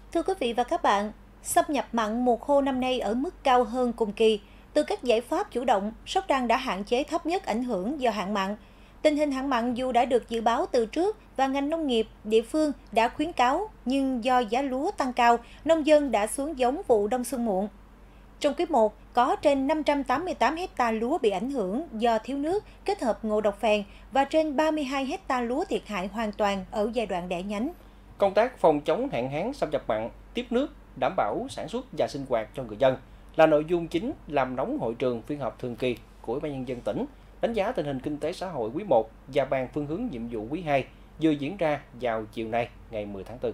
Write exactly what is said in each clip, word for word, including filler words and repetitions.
Thưa quý vị và các bạn, xâm nhập mặn mùa khô năm nay ở mức cao hơn cùng kỳ. Từ các giải pháp chủ động, Sóc Trăng đã hạn chế thấp nhất ảnh hưởng do hạn mặn. Tình hình hạn mặn dù đã được dự báo từ trước và ngành nông nghiệp địa phương đã khuyến cáo, nhưng do giá lúa tăng cao, nông dân đã xuống giống vụ đông xuân muộn. Trong quý một, có trên năm trăm tám mươi tám ha lúa bị ảnh hưởng do thiếu nước kết hợp ngộ độc phèn và trên ba mươi hai ha lúa thiệt hại hoàn toàn ở giai đoạn đẻ nhánh. Công tác phòng chống hạn hán xâm nhập mặn, tiếp nước, đảm bảo sản xuất và sinh hoạt cho người dân là nội dung chính làm nóng hội trường phiên họp thường kỳ của Ủy ban nhân dân tỉnh, đánh giá tình hình kinh tế xã hội quý một và bàn phương hướng nhiệm vụ quý hai vừa diễn ra vào chiều nay ngày mười tháng tư.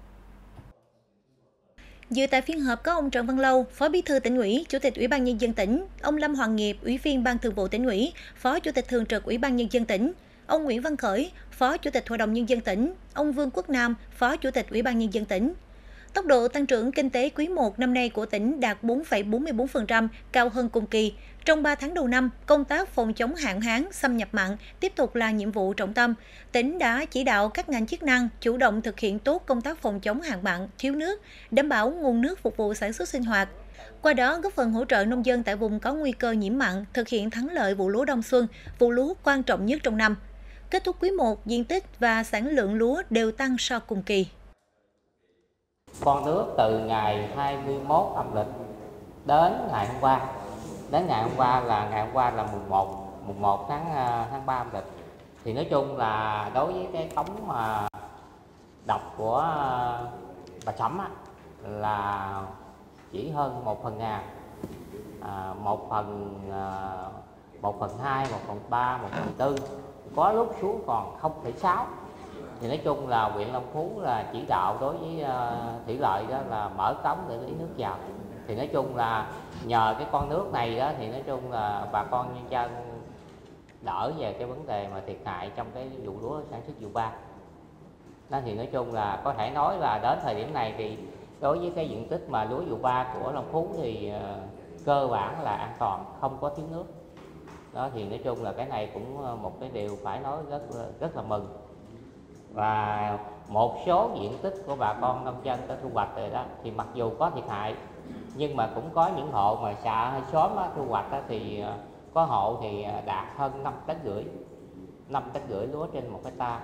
Dự tại phiên họp có ông Trần Văn Lâu, Phó Bí thư Tỉnh ủy, Chủ tịch Ủy ban nhân dân tỉnh, ông Lâm Hoàng Nghiệp, Ủy viên Ban Thường vụ Tỉnh ủy, Phó Chủ tịch Thường trực Ủy ban nhân dân tỉnh, ông Nguyễn Văn Khởi, Phó Chủ tịch Hội đồng nhân dân tỉnh, ông Vương Quốc Nam, Phó Chủ tịch Ủy ban nhân dân tỉnh. Tốc độ tăng trưởng kinh tế quý một năm nay của tỉnh đạt bốn phẩy bốn mươi bốn phần trăm, cao hơn cùng kỳ. Trong ba tháng đầu năm, công tác phòng chống hạn hán, xâm nhập mặn tiếp tục là nhiệm vụ trọng tâm. Tỉnh đã chỉ đạo các ngành chức năng chủ động thực hiện tốt công tác phòng chống hạn mặn, thiếu nước, đảm bảo nguồn nước phục vụ sản xuất sinh hoạt. Qua đó góp phần hỗ trợ nông dân tại vùng có nguy cơ nhiễm mặn thực hiện thắng lợi vụ lúa đông xuân, vụ lúa quan trọng nhất trong năm. Kết thúc quý một, diện tích và sản lượng lúa đều tăng so cùng kỳ. Con nước từ ngày hai mươi mốt âm lịch đến ngày hôm qua, đến ngày hôm qua là ngày hôm qua là mùng một, mùng một tháng tháng ba âm lịch. Thì nói chung là đối với cái cống mà độc của bà Sẩm á, là chỉ hơn một phần ngàn, à, một phần à, một phần hai, một phần ba, một phần tư, có lúc xuống còn không phẩy sáu. Thì nói chung là huyện Long Phú là chỉ đạo đối với uh, thủy lợi đó là mở cống để lấy nước vào. Thì nói chung là nhờ cái con nước này đó thì nói chung là bà con nhân dân đỡ về cái vấn đề mà thiệt hại trong cái vụ lúa sản xuất vụ ba. Đó thì nói chung là có thể nói là đến thời điểm này thì đối với cái diện tích mà lúa vụ ba của Long Phú thì uh, cơ bản là an toàn, không có thiếu nước. Đó thì nói chung là cái này cũng một cái điều phải nói rất rất là mừng. Và một số diện tích của bà con nông dân đã thu hoạch rồi đó thì mặc dù có thiệt hại nhưng mà cũng có những hộ mà xạ hay xóm á, thu hoạch á, thì có hộ thì đạt hơn năm tấn rưỡi năm tấn rưỡi lúa trên một hecta.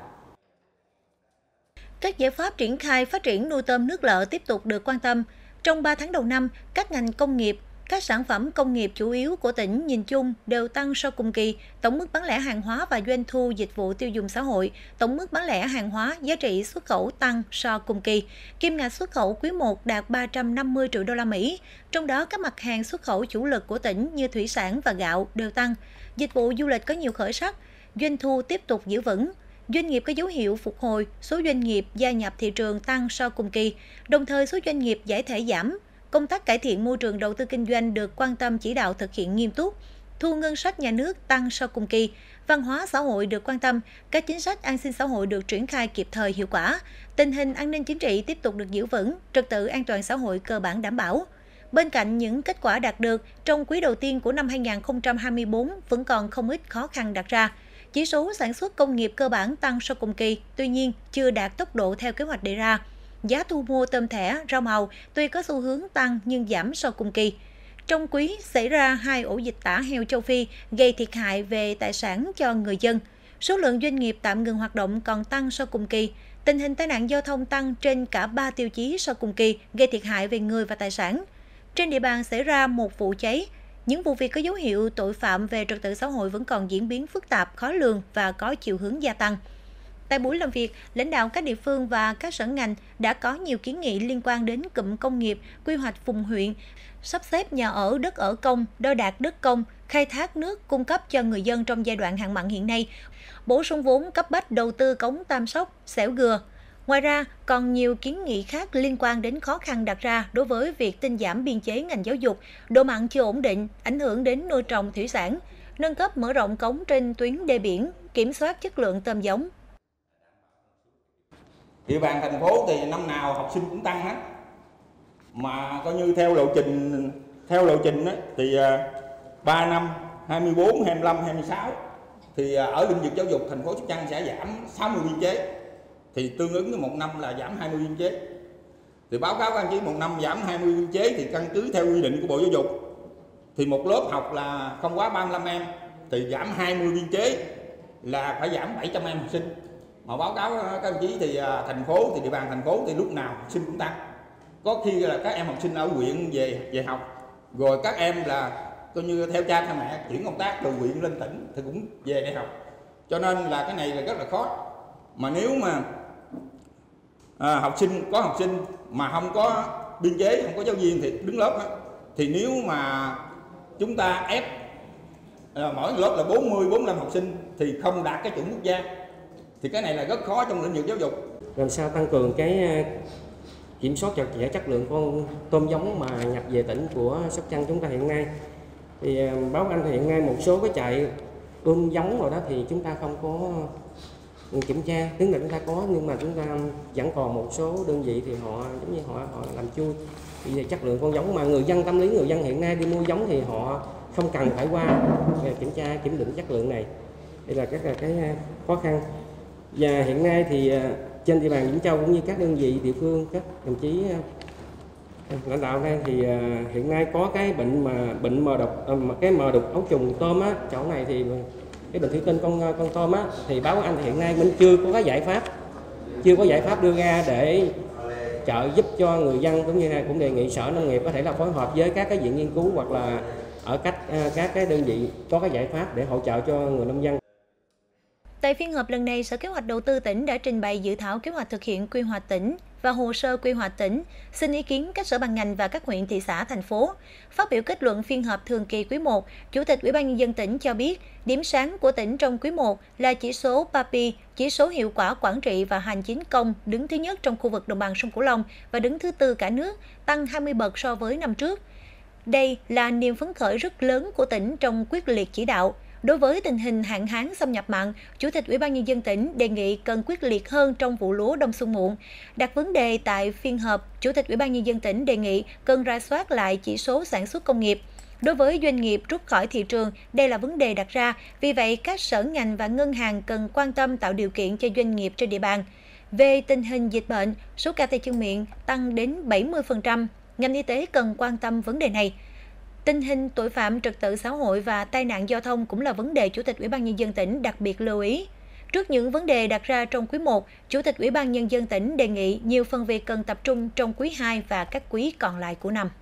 Các giải pháp triển khai phát triển nuôi tôm nước lợ tiếp tục được quan tâm. Trong ba tháng đầu năm, các ngành công nghiệp, các sản phẩm công nghiệp chủ yếu của tỉnh nhìn chung đều tăng so cùng kỳ. Tổng mức bán lẻ hàng hóa và doanh thu dịch vụ tiêu dùng xã hội, tổng mức bán lẻ hàng hóa giá trị xuất khẩu tăng so cùng kỳ. Kim ngạch xuất khẩu quý một đạt ba trăm năm mươi triệu đô la Mỹ. Trong đó các mặt hàng xuất khẩu chủ lực của tỉnh như thủy sản và gạo đều tăng. Dịch vụ du lịch có nhiều khởi sắc, doanh thu tiếp tục giữ vững. Doanh nghiệp có dấu hiệu phục hồi, số doanh nghiệp gia nhập thị trường tăng so cùng kỳ, đồng thời số doanh nghiệp giải thể giảm. Công tác cải thiện môi trường đầu tư kinh doanh được quan tâm chỉ đạo thực hiện nghiêm túc. Thu ngân sách nhà nước tăng sau cùng kỳ. Văn hóa xã hội được quan tâm, các chính sách an sinh xã hội được triển khai kịp thời hiệu quả. Tình hình an ninh chính trị tiếp tục được giữ vững, trật tự an toàn xã hội cơ bản đảm bảo. Bên cạnh những kết quả đạt được, trong quý đầu tiên của năm hai nghìn không trăm hai mươi tư vẫn còn không ít khó khăn đặt ra. Chỉ số sản xuất công nghiệp cơ bản tăng sau cùng kỳ, tuy nhiên chưa đạt tốc độ theo kế hoạch đề ra. Giá thu mua tôm thẻ, rau màu tuy có xu hướng tăng nhưng giảm so cùng kỳ. Trong quý xảy ra hai ổ dịch tả heo châu Phi gây thiệt hại về tài sản cho người dân. Số lượng doanh nghiệp tạm ngừng hoạt động còn tăng so cùng kỳ. Tình hình tai nạn giao thông tăng trên cả ba tiêu chí so cùng kỳ, gây thiệt hại về người và tài sản. Trên địa bàn xảy ra một vụ cháy. Những vụ việc có dấu hiệu tội phạm về trật tự xã hội vẫn còn diễn biến phức tạp, khó lường và có chiều hướng gia tăng. Tại buổi làm việc, lãnh đạo các địa phương và các sở ngành đã có nhiều kiến nghị liên quan đến cụm công nghiệp, quy hoạch vùng huyện, sắp xếp nhà ở, đất ở công, đo đạc đất công, khai thác nước cung cấp cho người dân trong giai đoạn hạn mặn hiện nay, bổ sung vốn cấp bách đầu tư cống Tam Sóc, Xẻo Gừa. Ngoài ra, còn nhiều kiến nghị khác liên quan đến khó khăn đặt ra đối với việc tinh giảm biên chế ngành giáo dục, độ mặn chưa ổn định, ảnh hưởng đến nuôi trồng thủy sản, nâng cấp mở rộng cống trên tuyến đê biển, kiểm soát chất lượng tôm giống. Địa bàn thành phố thì năm nào học sinh cũng tăng hết, mà coi như theo lộ trình theo lộ trình ấy, thì ba năm hai mươi tư, hai mươi lăm, hai mươi sáu thì ở lĩnh vực giáo dục thành phố Sóc Trăng sẽ giảm sáu mươi biên chế, thì tương ứng với một năm là giảm hai mươi biên chế. Thì báo cáo các anh chí một năm giảm hai mươi biên chế thì căn cứ theo quy định của Bộ Giáo dục thì một lớp học là không quá ba mươi lăm em thì giảm hai mươi biên chế là phải giảm bảy trăm em học sinh. Mà báo cáo các anh chí thì thành phố thì địa bàn thành phố thì lúc nào học sinh cũng tăng. Có khi là các em học sinh ở huyện về về học, rồi các em là coi như theo cha theo mẹ chuyển công tác từ huyện lên tỉnh thì cũng về để học. Cho nên là cái này là rất là khó. Mà nếu mà à, học sinh có học sinh mà không có biên chế, không có giáo viên thì đứng lớp đó, thì nếu mà chúng ta ép à, mỗi lớp là bốn mươi, bốn mươi lăm học sinh thì không đạt cái chuẩn quốc gia thì cái này là rất khó trong lĩnh vực giáo dục. Làm sao tăng cường cái kiểm soát chặt chẽ chất lượng con tôm giống mà nhập về tỉnh của Sóc Trăng chúng ta hiện nay. Thì báo anh thì hiện nay một số cái trại ươm giống rồi đó thì chúng ta không có kiểm tra, tiếng là chúng ta có nhưng mà chúng ta vẫn còn một số đơn vị thì họ giống như họ họ làm chui về chất lượng con giống, mà người dân tâm lý người dân hiện nay đi mua giống thì họ không cần phải qua kiểm tra kiểm định chất lượng này. Đây là các là cái khó khăn. Và hiện nay thì trên địa bàn Vĩnh Châu cũng như các đơn vị địa phương, các đồng chí lãnh đạo đây thì hiện nay có cái bệnh mà bệnh mờ độc mà cái mờ đục ấu trùng tôm á, chỗ này thì cái bệnh thủy tinh con con tôm á thì báo anh thì hiện nay mình chưa có cái giải pháp chưa có giải pháp đưa ra để trợ giúp cho người dân, cũng như là cũng đề nghị Sở Nông nghiệp có thể là phối hợp với các cái viện nghiên cứu hoặc là ở cách các cái đơn vị có cái giải pháp để hỗ trợ cho người nông dân. Tại phiên họp lần này, Sở Kế hoạch Đầu tư tỉnh đã trình bày dự thảo kế hoạch thực hiện quy hoạch tỉnh và hồ sơ quy hoạch tỉnh, xin ý kiến các sở ban ngành và các huyện, thị xã, thành phố. Phát biểu kết luận phiên họp thường kỳ quý một, Chủ tịch Ủy ban Nhân dân tỉnh cho biết, điểm sáng của tỉnh trong quý một là chỉ số pê a pê i, chỉ số hiệu quả quản trị và hành chính công đứng thứ nhất trong khu vực đồng bằng sông Cửu Long và đứng thứ tư cả nước, tăng hai mươi bậc so với năm trước. Đây là niềm phấn khởi rất lớn của tỉnh trong quyết liệt chỉ đạo. Đối với tình hình hạn hán xâm nhập mặn, Chủ tịch Ủy ban Nhân dân tỉnh đề nghị cần quyết liệt hơn trong vụ lúa đông xuân muộn. Đặt vấn đề tại phiên họp, Chủ tịch Ủy ban Nhân dân tỉnh đề nghị cần rà soát lại chỉ số sản xuất công nghiệp. Đối với doanh nghiệp rút khỏi thị trường, đây là vấn đề đặt ra, vì vậy các sở ngành và ngân hàng cần quan tâm tạo điều kiện cho doanh nghiệp trên địa bàn. Về tình hình dịch bệnh, số ca tay chân miệng tăng đến bảy mươi phần trăm, ngành y tế cần quan tâm vấn đề này. Tình hình tội phạm trật tự xã hội và tai nạn giao thông cũng là vấn đề Chủ tịch Ủy ban Nhân dân tỉnh đặc biệt lưu ý. Trước những vấn đề đặt ra trong quý một, Chủ tịch Ủy ban Nhân dân tỉnh đề nghị nhiều phần việc cần tập trung trong quý hai và các quý còn lại của năm.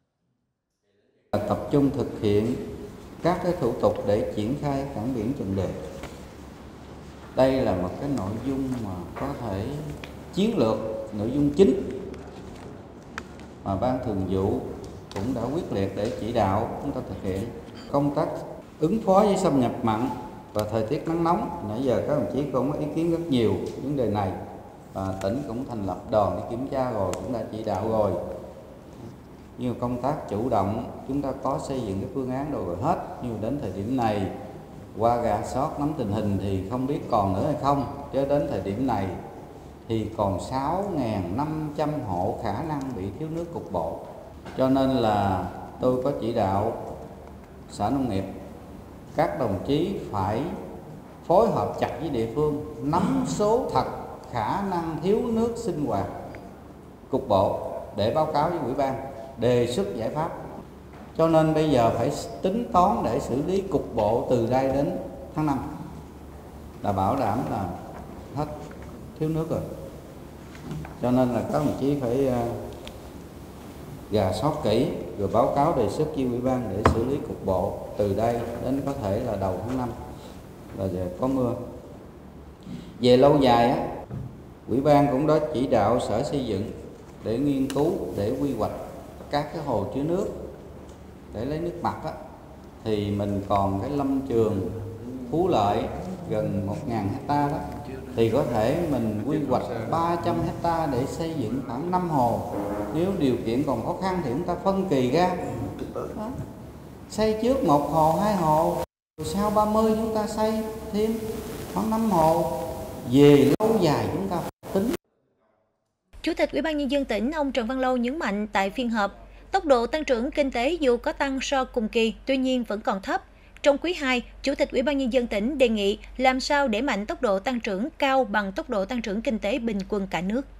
Tập trung thực hiện các cái thủ tục để triển khai cảng biển Trần Đề. Đây là một cái nội dung mà có thể chiến lược, nội dung chính mà Ban Thường vụ cũng đã quyết liệt để chỉ đạo chúng ta thực hiện. Công tác ứng phó với xâm nhập mặn và thời tiết nắng nóng, nãy giờ các đồng chí cũng có ý kiến rất nhiều vấn đề này, và tỉnh cũng thành lập đoàn để kiểm tra rồi, cũng đã chỉ đạo rồi. Nhưng công tác chủ động chúng ta có xây dựng cái phương án rồi hết, nhưng đến thời điểm này qua rà soát nắm tình hình thì không biết còn nữa hay không, chứ đến thời điểm này thì còn sáu nghìn năm trăm hộ khả năng bị thiếu nước cục bộ. Cho nên là tôi có chỉ đạo Sở Nông nghiệp, các đồng chí phải phối hợp chặt với địa phương, nắm số thật khả năng thiếu nước sinh hoạt cục bộ để báo cáo với Ủy ban, đề xuất giải pháp. Cho nên bây giờ phải tính toán để xử lý cục bộ từ đây đến tháng năm là bảo đảm là hết thiếu nước rồi. Cho nên là các đồng chí phải rà soát kỹ rồi báo cáo đề xuất với Ủy ban để xử lý cục bộ từ đây đến có thể là đầu tháng năm là giờ có mưa. Về lâu dài á, Ủy ban cũng đã chỉ đạo Sở Xây dựng để nghiên cứu để quy hoạch các cái hồ chứa nước để lấy nước mặt á, thì mình còn cái lâm trường Phú Lợi gần một nghìn hecta đó, thì có thể mình quy hoạch ba trăm hecta để xây dựng khoảng năm hồ. Nếu điều kiện còn khó khăn thì chúng ta phân kỳ ra đó. Xây trước một hồ, hai hồ, rồi sau ba mươi chúng ta xây thêm khoảng năm hồ. Về lâu dài chúng ta tính. Chủ tịch Ủy ban Nhân dân tỉnh ông Trần Văn Lâu nhấn mạnh tại phiên họp, tốc độ tăng trưởng kinh tế dù có tăng so cùng kỳ, tuy nhiên vẫn còn thấp. Trong quý hai, Chủ tịch Ủy ban Nhân dân tỉnh đề nghị làm sao để mạnh tốc độ tăng trưởng cao bằng tốc độ tăng trưởng kinh tế bình quân cả nước.